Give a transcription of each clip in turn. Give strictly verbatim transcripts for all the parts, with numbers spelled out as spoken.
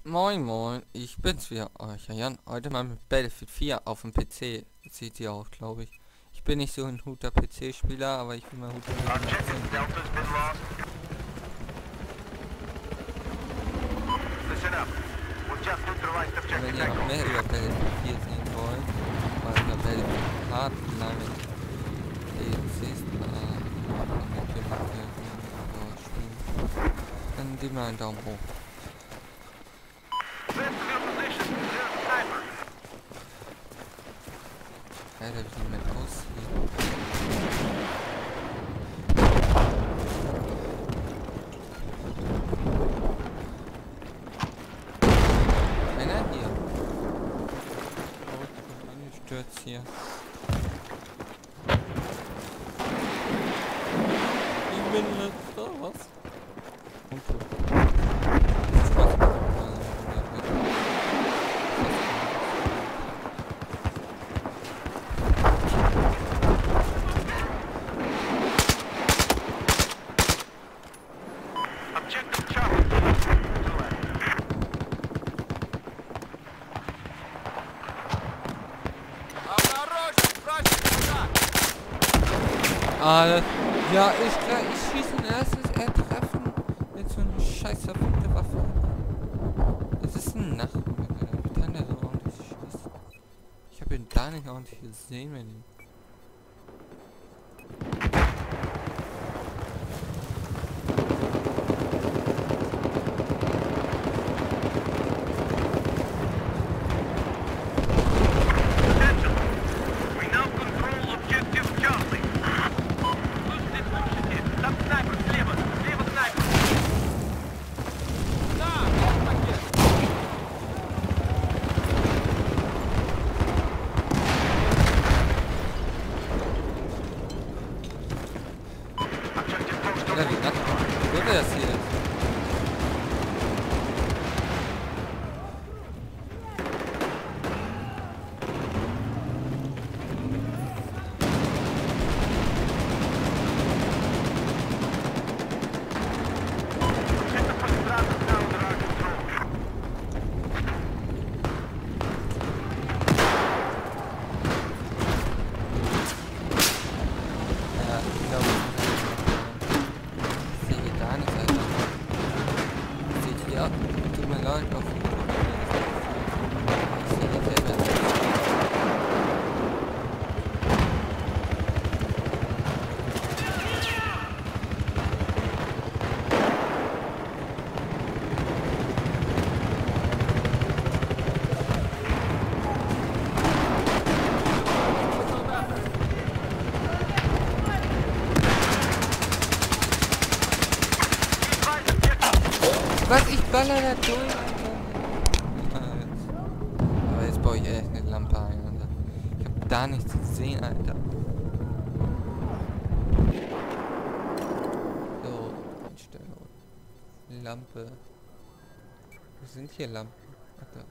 Moin Moin, ich bin's wieder, euer Jan. Heute mal mit Battlefield vier auf dem P C. Das seht ihr auch, glaube ich. Ich bin nicht so ein guter P C-Spieler, aber ich will mal gut. Wenn ihr noch mehr über Battlefield vier sehen wollt, weil über Battlefield hart lange D L Cs dann gebt mal einen Daumen hoch. Alter, wie die Map aussieht. Einer hier. Oh, angestürzt hier. Ich bin letzter, was? Und tot. Das ist was. Ah, das, ja, ich, ich schieße ein erstes er treffen mit so einer scheiß verfickte Waffe. Das ist ein Nachbar, wie kann der so ordentlich schießen? Ich habe ihn gar nicht ordentlich gesehen, wenn ihn. Oder wie Nachbar? Wo wäre das hier? Ja, ich glaube, ich sehe gar nichts, Alter. Seht ihr? Tut mir leid, auf ich sehe das selber nicht. Was? Ich baller da durch, Alter. Aber jetzt baue ich echt eine Lampe ein, Alter. Ich hab da nichts gesehen, Alter. So, Einstellung. Lampe. Wo sind hier Lampen? Ach, da.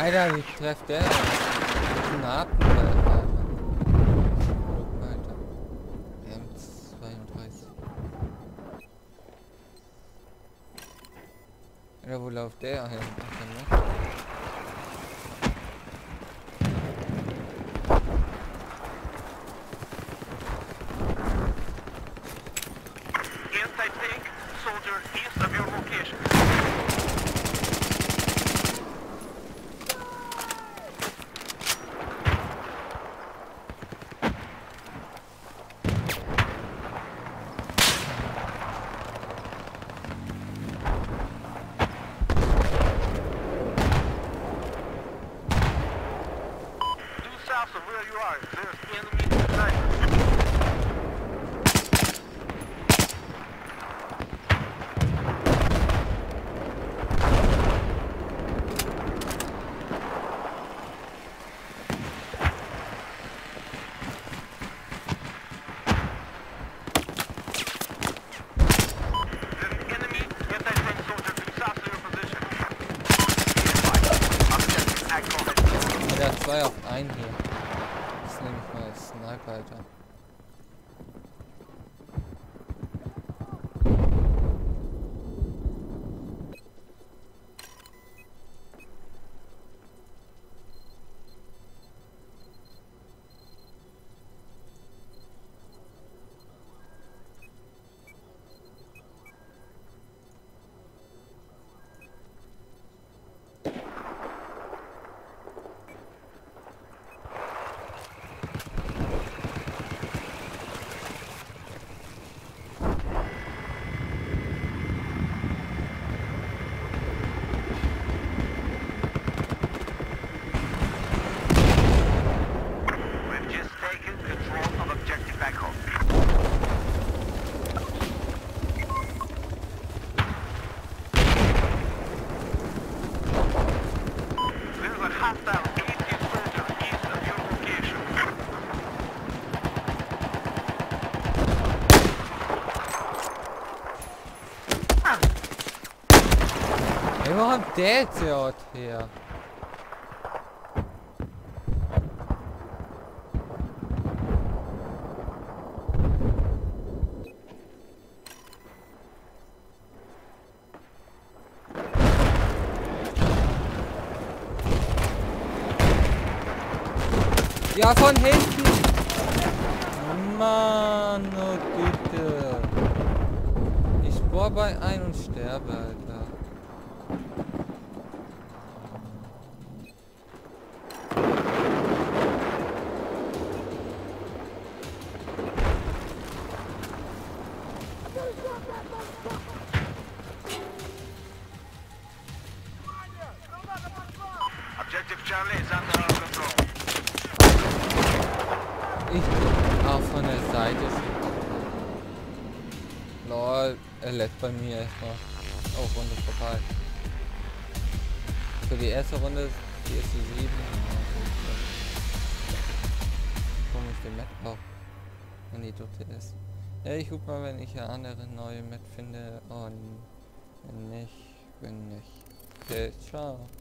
Alter, wie trefft der? Knabenwerfer. Alter. M zweiunddreißig. Alter, wo läuft der hin? Inside tank, soldier east of your location. Due south of where you are, there's enemy snipers. Der hat zwei auf einen hier. Das ist nämlich mal Sniper, Alter. Ey, wo kommt der jetzt hier her? Ja, von hinten! Mann, oh bitte! Ich bohr bei ein und sterbe, Alter. Objective Charlie is under our control. Ich bin auch von der Seite. Lol, er lädt bei mir erstmal. Oh, Runde vorbei. Für die erste Runde ist die erste sieben. Komisch, den Map auch. Und die dritte ist. Ja, ich guck mal, wenn ich eine andere neue Map finde. Und wenn nicht, wenn nicht. Okay, ciao.